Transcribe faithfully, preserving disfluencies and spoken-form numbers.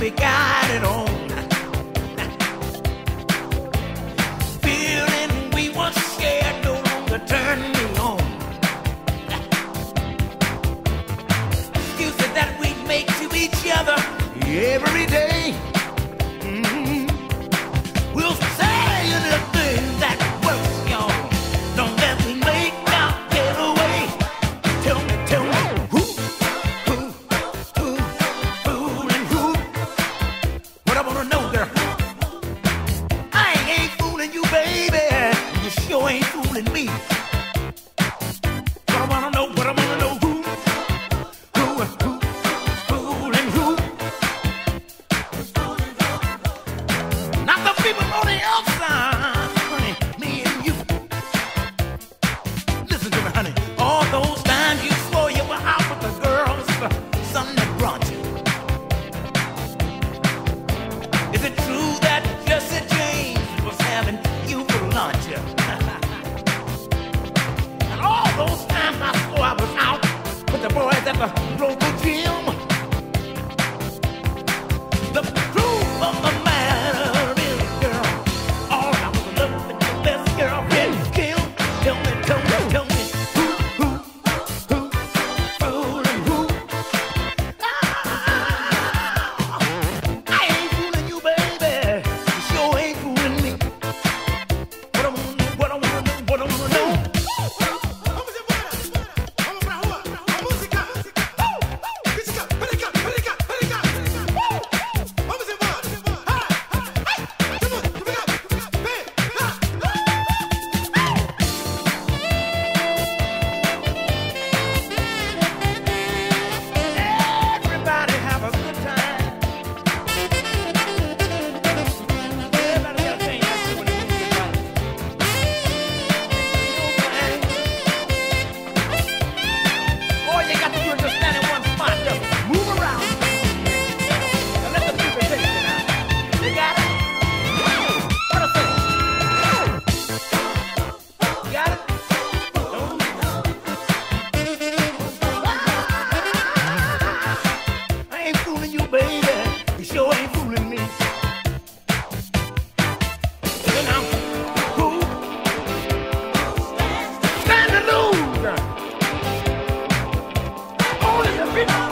we got it on. Feeling we once scared no longer turn me on. Excuses that we make to each other every day. Mm-hmm. We'll say the things that works, y'all. Don't let me make out get away. Tell me, tell me, who, who, who, fooling who? What I wanna know, girl? I ain't fooling you, baby. You sure ain't fooling me. What I wanna know, what I wanna know, who, who, who, fooling who? Not the people on the outside, honey, me and you. Listen to me, honey. All those times you swore you were out with the girls for Sunday brunch. Is it true that Jesse James was having you for lunch? And all those times I swore I was out with the boys at the local gym. The truth of the matter is, girl, all I was loving the best girlfriend you killed. Tell me, tell me, tell me, who, who, who, fooling who? Ah, I ain't fooling you, baby. You sure ain't fooling me. What I wanna know, what I wanna know, what I wanna know. Vamos embora! Vamos pra rua! A música! Música! Peraí, cá, peraí, cá, peraí, cá! Vamos embora! Ah! Ai! Todo mundo! Obrigado! Vem! Ah! Everybody have a good time. Everybody got a thing to do when the music right. All you got to do is just stand in one spot. Just move around. And let the music take you now. You got it? What I say? You got it? Don't I ain't fooling you, baby. You sure ain't fooling me. You know, who? Stand to lose. Only the people.